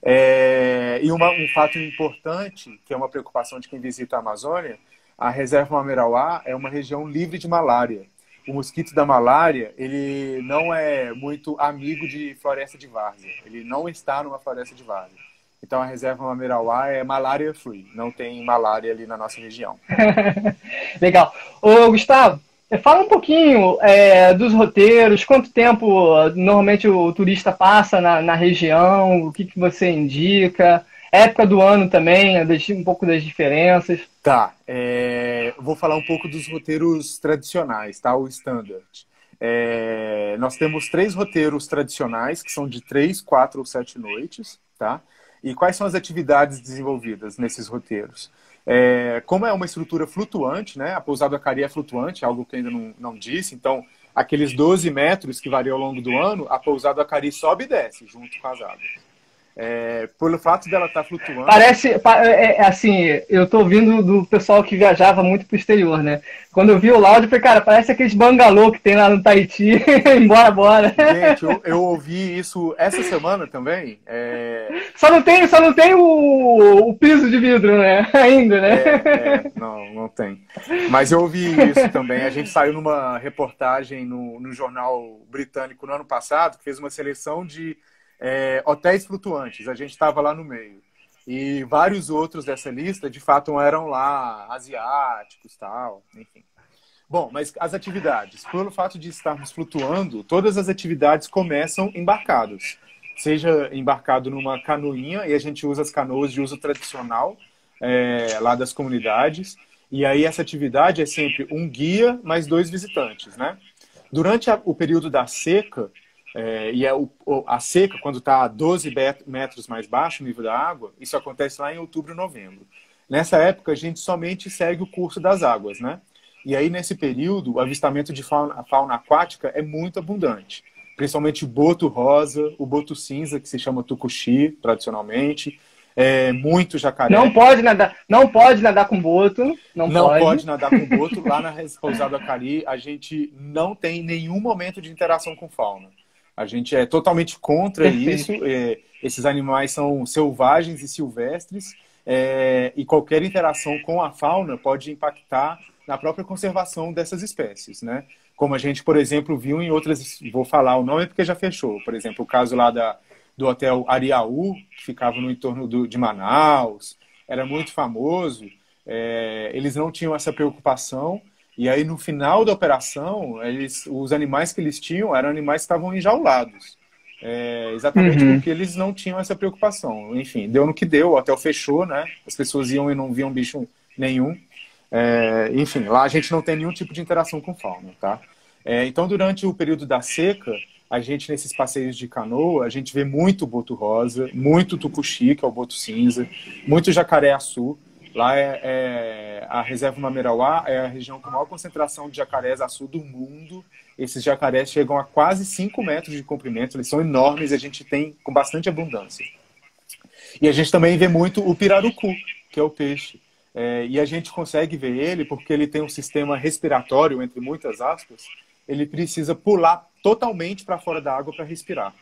E um fato importante, que é uma preocupação de quem visita a Amazônia, a reserva Mamirauá é uma região livre de malária. O mosquito da malária, ele não é muito amigo de floresta de várzea. Ele não está numa floresta de várzea. Então, a reserva Mamirauá é malária free. Não tem malária ali na nossa região. Legal. Ô, Gustavo, fala um pouquinho dos roteiros. Quanto tempo normalmente o turista passa na região? O que você indica? Época do ano também, um pouco das diferenças. Tá. Vou falar um pouco dos roteiros tradicionais, tá? O standard. Nós temos 3 roteiros tradicionais, que são de 3, 4 ou 7 noites, tá? E quais são as atividades desenvolvidas nesses roteiros? Como é uma estrutura flutuante, né? A Pousada Acari é flutuante, algo que ainda não disse. Então, aqueles 12 metros que variam ao longo do ano, a Pousada Acari sobe e desce junto com as águas. Pelo fato dela estar flutuando. Parece, assim, eu tô ouvindo do pessoal que viajava muito pro exterior, né? Quando eu vi o Loud, eu falei, cara, parece aqueles bangalô que tem lá no Tahiti, embora. Gente, eu ouvi isso essa semana também. Só não tem o piso de vidro, né? Ainda, né? Não tem. Mas eu ouvi isso também. A gente saiu numa reportagem no jornal britânico no ano passado, que fez uma seleção de hotéis flutuantes. A gente estava lá no meio. E vários outros dessa lista, de fato, eram lá asiáticos, tal, enfim. Bom, mas as atividades. Pelo fato de estarmos flutuando, todas as atividades começam embarcadas. Seja embarcado numa canoinha, e a gente usa as canoas de uso tradicional lá das comunidades. E aí essa atividade é sempre um guia mais 2 visitantes, né? Durante o período da seca, a seca, quando está a 12 metros mais baixo o nível da água, isso acontece lá em outubro e novembro. Nessa época, a gente somente segue o curso das águas, né? E aí, nesse período, o avistamento de fauna aquática é muito abundante. Principalmente o boto rosa, o boto cinza, que se chama tucuxi, tradicionalmente. Muito jacaré. Não pode nadar com boto. Não pode nadar com boto. Lá na Pousada Acari, a gente não tem nenhum momento de interação com fauna. A gente é totalmente contra isso. Esses animais são selvagens e silvestres. E qualquer interação com a fauna pode impactar na própria conservação dessas espécies, né? Como a gente, por exemplo, viu em outras... Vou falar o nome porque já fechou. Por exemplo, o caso lá do Hotel Ariaú, que ficava no entorno de Manaus. Era muito famoso. Eles não tinham essa preocupação. E aí, no final da operação, os animais que eles tinham eram animais que estavam enjaulados. Exatamente porque eles não tinham essa preocupação. Enfim, deu no que deu. O hotel fechou, né? As pessoas iam e não viam bicho nenhum. Enfim, lá a gente não tem nenhum tipo de interação com fauna, tá? Então, durante o período da seca, a gente, nesses passeios de canoa, a gente vê muito boto rosa, muito tucuxi, que é o boto cinza, muito jacaré-açu. Lá a reserva Mamerauá é a região com maior concentração de jacarés-açu do mundo. Esses jacarés chegam a quase 5 metros de comprimento, eles são enormes e a gente tem com bastante abundância. E a gente também vê muito o pirarucu, que é o peixe. E a gente consegue ver ele porque ele tem um sistema respiratório, entre muitas aspas, ele precisa pular totalmente para fora da água para respirar.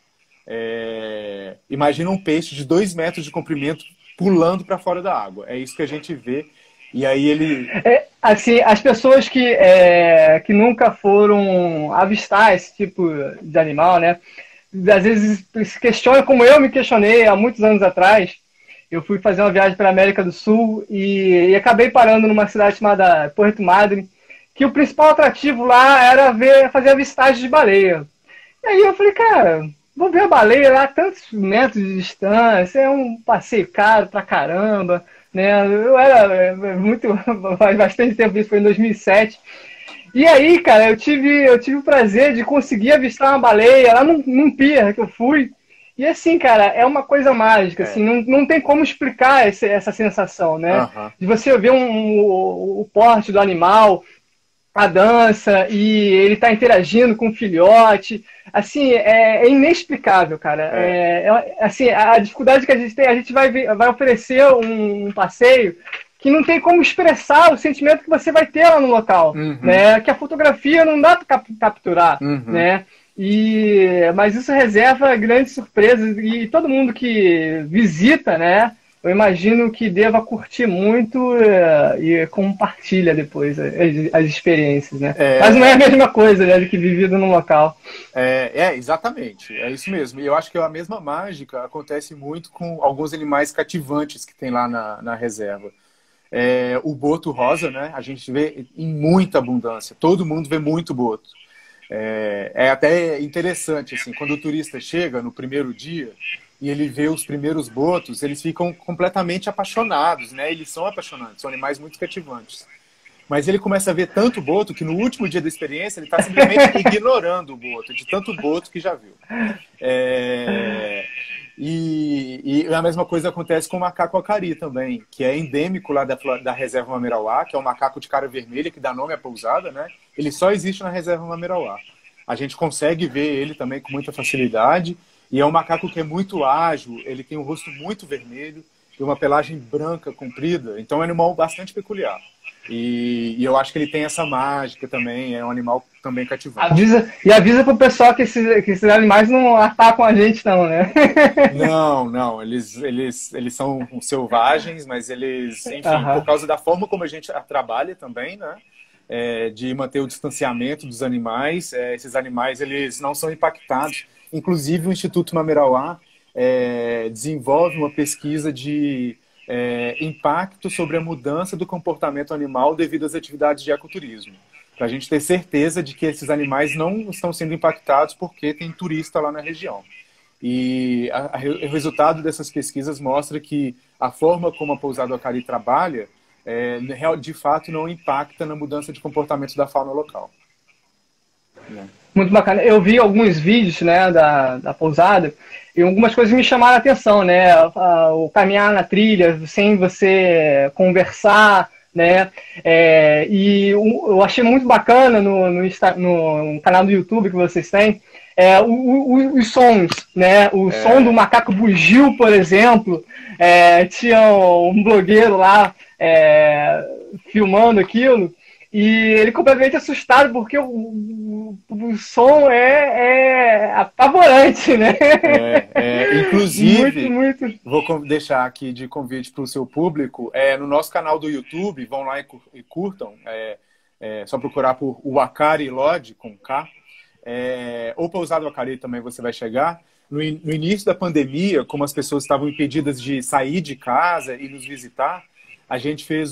Imagina um peixe de 2 metros de comprimento pulando para fora da água. É isso que a gente vê. E aí ele... assim, as pessoas que nunca foram avistar esse tipo de animal, né? Às vezes se questionam, como eu me questionei há muitos anos atrás. Eu fui fazer uma viagem para a América do Sul e acabei parando numa cidade chamada Puerto Madryn, que o principal atrativo lá era fazer avistagem de baleia. E aí eu falei, cara, vou ver a baleia lá a tantos metros de distância, é um passeio caro pra caramba, né? Eu era faz bastante tempo, isso foi em 2007. E aí, cara, eu tive o prazer de conseguir avistar uma baleia lá num pier que eu fui. E assim, cara, é uma coisa mágica, assim, não tem como explicar essa sensação, né? De você ver o porte do animal, a dança, e ele tá interagindo com o filhote. Assim, é inexplicável, cara. Assim, a dificuldade que a gente tem, a gente vai oferecer um passeio que não tem como expressar o sentimento que você vai ter lá no local, né? Que a fotografia não dá para capturar, né? Mas isso reserva grandes surpresas e todo mundo que visita, né? Eu imagino que deva curtir muito e compartilha depois as experiências, né? Mas não é a mesma coisa, né, do que vivido no local. Exatamente. É isso mesmo. E eu acho que a mesma mágica acontece muito com alguns animais cativantes que tem lá na reserva. O boto rosa, né? A gente vê em muita abundância. Todo mundo vê muito boto. É até interessante, assim, quando o turista chega no primeiro dia e ele vê os primeiros botos, eles ficam completamente apaixonados, né? Eles são apaixonantes, são animais muito cativantes. Mas ele começa a ver tanto boto que no último dia da experiência ele está simplesmente ignorando o boto, de tanto boto que já viu. E a mesma coisa acontece com o macaco acari também, que é endêmico lá da reserva Mamerauá, que é um macaco de cara vermelha, que dá nome à pousada, né? Ele só existe na reserva Mamerauá. A gente consegue ver ele também com muita facilidade. E é um macaco que é muito ágil, ele tem um rosto muito vermelho, tem uma pelagem branca comprida, então é um animal bastante peculiar. E eu acho que ele tem essa mágica também, é um animal também cativante. Avisa pro pessoal que esses animais não atacam a gente, não, né? Não, eles são selvagens, mas eles, enfim, por causa da forma como a gente trabalha também, né? De manter o distanciamento dos animais, esses animais eles não são impactados. Inclusive o Instituto Mamirauá desenvolve uma pesquisa de impacto sobre a mudança do comportamento animal devido às atividades de ecoturismo, para a gente ter certeza de que esses animais não estão sendo impactados porque tem turista lá na região. E o resultado dessas pesquisas mostra que a forma como a Pousada Acari trabalha de fato não impacta na mudança de comportamento da fauna local. Muito bacana. Eu vi alguns vídeos, né, da pousada e algumas coisas me chamaram a atenção, né? O caminhar na trilha sem você conversar, né? Eu achei muito bacana no canal do YouTube que vocês têm os sons, né? O som do macaco bugio, por exemplo. Tinha um blogueiro lá filmando aquilo. E ele completamente assustado, porque o som é apavorante, né? Inclusive, vou deixar aqui de convite para o seu público, no nosso canal do YouTube, vão lá e curtam, só procurar por o Acari Lodge, com K, ou Pousada Acari também você vai chegar. No início da pandemia, como as pessoas estavam impedidas de sair de casa e nos visitar, a gente fez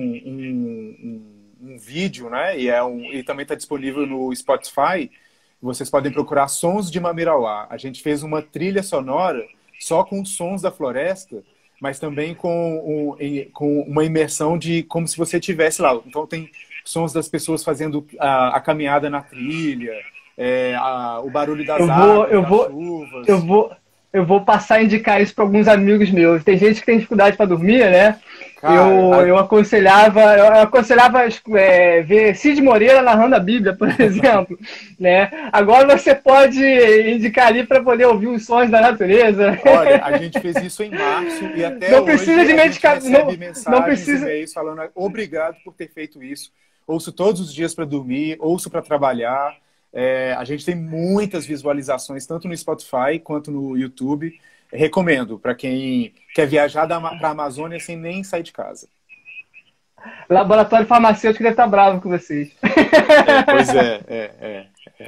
um vídeo, né? E também está disponível no Spotify. Vocês podem procurar Sons de Mamirauá. A gente fez uma trilha sonora só com os sons da floresta, mas também com uma imersão de como se você estivesse lá. Então tem sons das pessoas fazendo a caminhada na trilha, o barulho das águas, das chuvas. Eu vou passar a indicar isso para alguns amigos meus. Tem gente que tem dificuldade para dormir, né? Cara, eu aconselhava ver Cid Moreira narrando a Bíblia, por exemplo, né? Agora você pode indicar ali para poder ouvir os sons da natureza. Olha, a gente fez isso em março e até não precisa hoje de medicamento, não precisa e-mails falando obrigado por ter feito isso. Ouço todos os dias para dormir, ouço para trabalhar. A gente tem muitas visualizações, tanto no Spotify quanto no YouTube. Recomendo para quem quer viajar para a Amazônia sem nem sair de casa. Laboratório farmacêutico deve estar bravo com vocês. Pois é.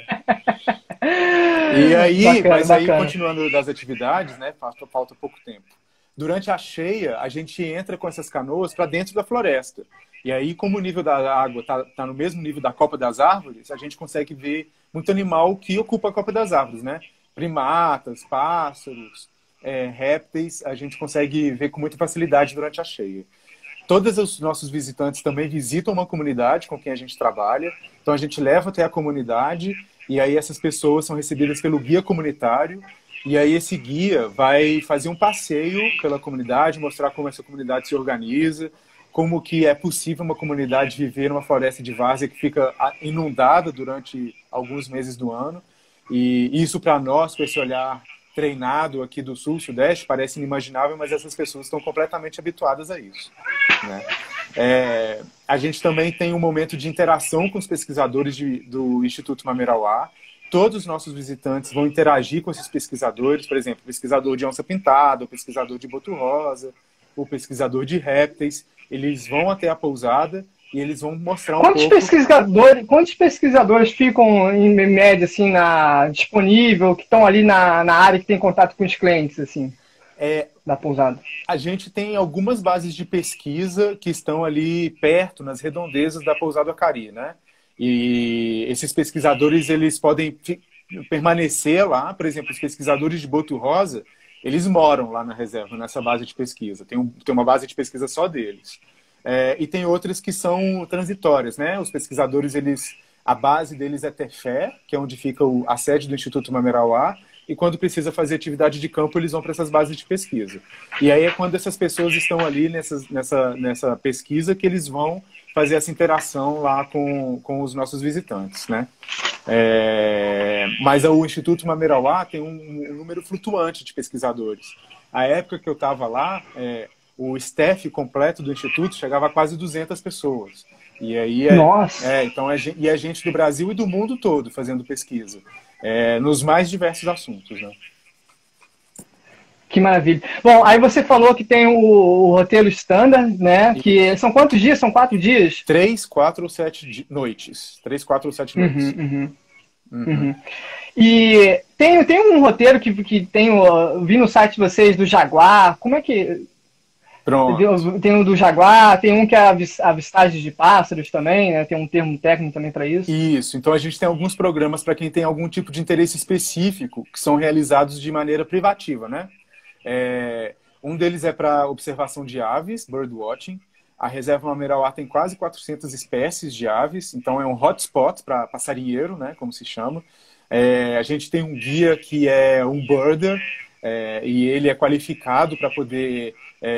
E aí, bacana. Continuando das atividades, né? Falta pouco tempo. Durante a cheia, a gente entra com essas canoas para dentro da floresta. E aí, como o nível da água está no mesmo nível da copa das árvores, a gente consegue ver muito animal que ocupa a copa das árvores, né? Primatas, pássaros, répteis, a gente consegue ver com muita facilidade durante a cheia. Todos os nossos visitantes também visitam uma comunidade com quem a gente trabalha, então a gente leva até a comunidade e aí essas pessoas são recebidas pelo guia comunitário e aí esse guia vai fazer um passeio pela comunidade, mostrar como essa comunidade se organiza, como que é possível uma comunidade viver numa floresta de várzea que fica inundada durante alguns meses do ano. E isso para nós, com esse olhar treinado aqui do Sul, Sudeste, parece inimaginável, mas essas pessoas estão completamente habituadas a isso, né? A gente também tem um momento de interação com os pesquisadores do Instituto Mamirauá. Todos os nossos visitantes vão interagir com esses pesquisadores, por exemplo, o pesquisador de onça pintada, o pesquisador de boto rosa, o pesquisador de répteis. Eles vão até a pousada e eles vão mostrar quantos pesquisadores ficam, em média, assim, disponível, que estão ali na área que tem contato com os clientes, assim, da pousada? A gente tem algumas bases de pesquisa que estão ali perto, nas redondezas da Pousada Acari, né? E esses pesquisadores, eles podem permanecer lá. Por exemplo, os pesquisadores de boto rosa, eles moram lá na reserva, nessa base de pesquisa. Tem uma base de pesquisa só deles. E tem outras que são transitórias, né? Os pesquisadores, a base deles é Tefé, que é onde fica a sede do Instituto Mamirauá, e quando precisa fazer atividade de campo, eles vão para essas bases de pesquisa. E aí é quando essas pessoas estão ali nessa pesquisa que eles vão fazer essa interação lá com os nossos visitantes, né? Mas o Instituto Mamerauá tem um número flutuante de pesquisadores. A época que eu estava lá, o staff completo do Instituto chegava a quase 200 pessoas. E aí Nossa! então é gente do Brasil e do mundo todo fazendo pesquisa, nos mais diversos assuntos, né? Que maravilha. Bom, aí você falou que tem o roteiro standard, né? Que são quantos dias? São 4 dias? 3, 4 ou 7 noites. 3, 4 ou 7 noites. E tem um roteiro que tem, eu vi no site de vocês do Jaguar. Como é que... Pronto. Tem um do Jaguar, tem um que é avistagem de pássaros também, né? Tem um termo técnico também para isso. Isso. Então a gente tem alguns programas para quem tem algum tipo de interesse específico, que são realizados de maneira privativa, né? Um deles é para observação de aves, birdwatching. A Reserva Mamerauá tem quase 400 espécies de aves, então é um hotspot para passarinheiro, né, como se chama. A gente tem um guia que é um birder, e ele é qualificado para poder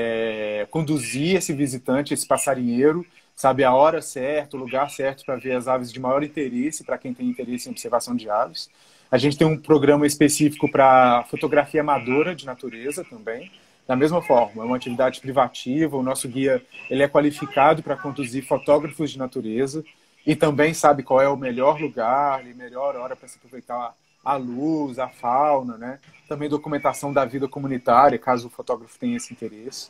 conduzir esse visitante, esse passarinheiro, sabe a hora certa, o lugar certo para ver as aves de maior interesse, para quem tem interesse em observação de aves. A gente tem um programa específico para fotografia amadora de natureza também. Da mesma forma, é uma atividade privativa, o nosso guia ele é qualificado para conduzir fotógrafos de natureza e também sabe qual é o melhor lugar e melhor hora para se aproveitar a luz, a fauna, né? Também documentação da vida comunitária, caso o fotógrafo tenha esse interesse.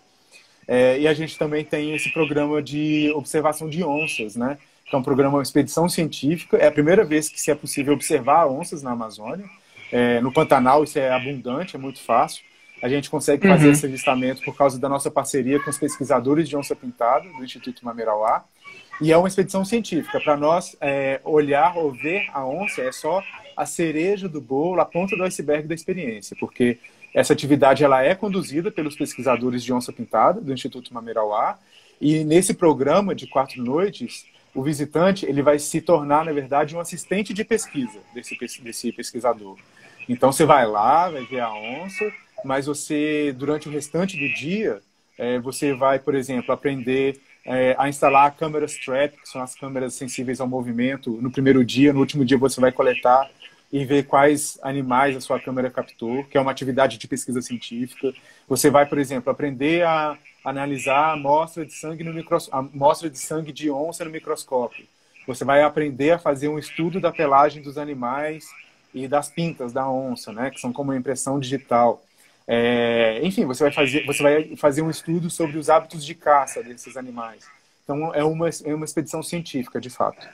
E a gente também tem esse programa de observação de onças, né? Que é um programa, uma expedição científica. É a primeira vez que se é possível observar onças na Amazônia. No Pantanal isso é abundante, é muito fácil. A gente consegue fazer esse avistamento por causa da nossa parceria com os pesquisadores de onça-pintada do Instituto Mamerauá. E é uma expedição científica. Para nós, olhar ou ver a onça é só a cereja do bolo, a ponta do iceberg da experiência, porque essa atividade ela é conduzida pelos pesquisadores de onça-pintada do Instituto Mamerauá. E nesse programa de 4 noites, o visitante ele vai se tornar, na verdade, um assistente de pesquisa desse pesquisador. Então, você vai lá, vai ver a onça, mas você, durante o restante do dia, você vai, por exemplo, aprender a instalar câmeras trap, que são as câmeras sensíveis ao movimento. No primeiro dia, no último dia você vai coletar e ver quais animais a sua câmera captou, que é uma atividade de pesquisa científica. Você vai, por exemplo, aprender a analisar a amostra de sangue a amostra de sangue de onça no microscópio. Você vai aprender a fazer um estudo da pelagem dos animais e das pintas da onça, né, que são como uma impressão digital. Enfim, você vai fazer um estudo sobre os hábitos de caça desses animais. Então, é uma expedição científica, de fato.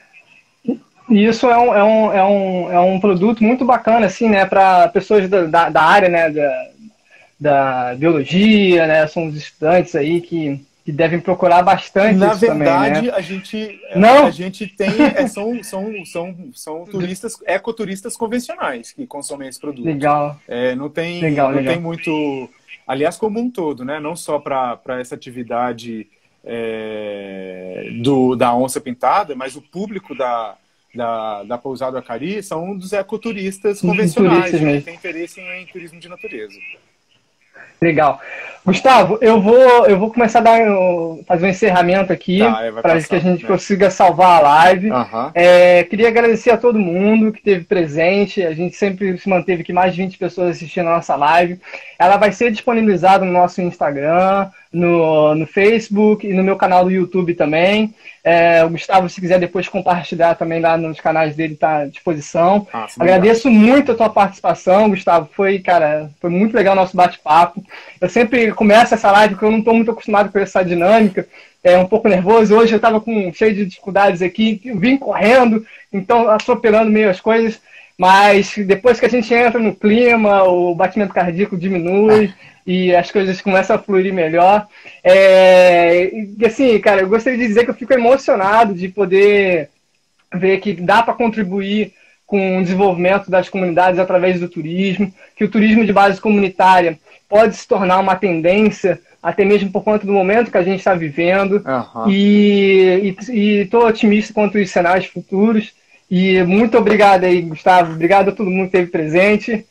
E isso é um produto muito bacana, assim, né, para pessoas da área, né, da biologia, né, são os estudantes aí que devem procurar bastante Na isso também, verdade, né? a gente tem são turistas, ecoturistas convencionais que consomem esse produto. Legal. Não tem muito, aliás, como um todo, né? Não só para essa atividade da onça pintada, mas o público da Pousada Acari são um dos ecoturistas convencionais que tem interesse em turismo de natureza. Legal. Gustavo, eu vou começar a fazer um encerramento aqui, para que a gente consiga salvar a live. Queria agradecer a todo mundo que esteve presente. A gente sempre se manteve aqui, mais de 20 pessoas assistindo a nossa live. Ela vai ser disponibilizada no nosso Instagram, no Facebook e no meu canal do YouTube também. O Gustavo, se quiser depois compartilhar também lá nos canais dele, está à disposição. Agradeço muito a tua participação, Gustavo. Foi muito legal o nosso bate-papo. Eu sempre começo essa live porque eu não estou muito acostumado com essa dinâmica. Um pouco nervoso. Hoje eu estava cheio de dificuldades aqui, vim correndo, então atropelando meio as coisas. Mas depois que a gente entra no clima, o batimento cardíaco diminui e as coisas começam a fluir melhor. E assim, cara, eu gostaria de dizer que eu fico emocionado de poder ver que dá para contribuir com o desenvolvimento das comunidades através do turismo, que o turismo de base comunitária pode se tornar uma tendência, até mesmo por conta do momento que a gente está vivendo. E estou otimista quanto aos cenários futuros. E muito obrigado aí, Gustavo. Obrigado a todo mundo que esteve presente.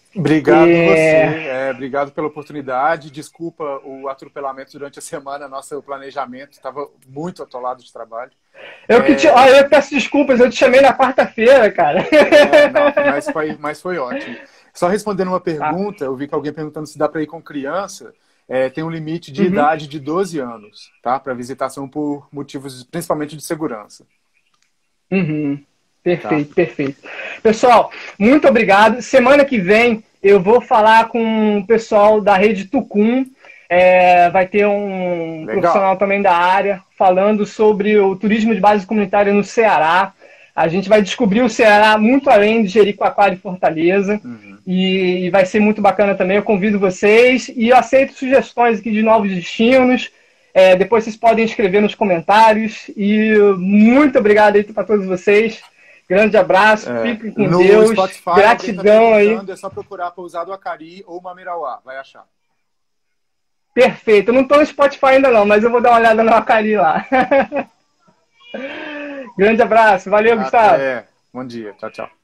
Obrigado você, obrigado pela oportunidade. Desculpa o atropelamento durante a semana, nosso planejamento estava muito atolado de trabalho. Eu peço desculpas, eu te chamei na quarta-feira, cara. Não, mas foi ótimo. Só respondendo uma pergunta, eu vi que alguém perguntando se dá para ir com criança. Tem um limite de idade de 12 anos, tá? Para visitação por motivos principalmente de segurança. Perfeito, perfeito. Pessoal, muito obrigado. Semana que vem eu vou falar com o pessoal da Rede Tucum. Vai ter um profissional também da área falando sobre o turismo de base comunitária no Ceará. A gente vai descobrir o Ceará muito além de Jericoacoara e Fortaleza. E vai ser muito bacana também. Eu convido vocês e eu aceito sugestões aqui de novos destinos. Depois vocês podem escrever nos comentários. E muito obrigado aí para todos vocês. Grande abraço, fiquem com Deus. Spotify, gratidão aí. É só procurar Pousada Acari ou Mamirauá, vai achar. Perfeito. Eu não estou no Spotify ainda não, mas eu vou dar uma olhada no Acari lá. Grande abraço. Valeu, Gustavo. Bom dia. Tchau, tchau.